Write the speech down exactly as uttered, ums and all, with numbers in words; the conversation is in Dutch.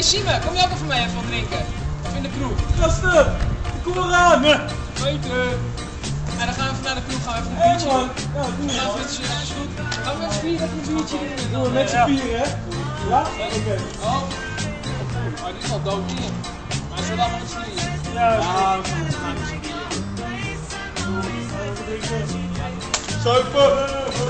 Sime, kom je ook even mee even wat drinken? Of in de kroeg? Gasten, kom eraan! Beter. En dan gaan we even naar de kroeg, gaan we even een biertje Hé doen. man, ja, doe Dan gaan we man. met z'n ja, is goed. Gaan we met z'n vieren even een biertje doen. Doen we met z'n vieren, hè? Ja? Oké. Oh. Oh, die is al dood hier. Maar hij zit allemaal met z'n drieën. Ja, Ja, we gaan met z'n drieën. Zuipen!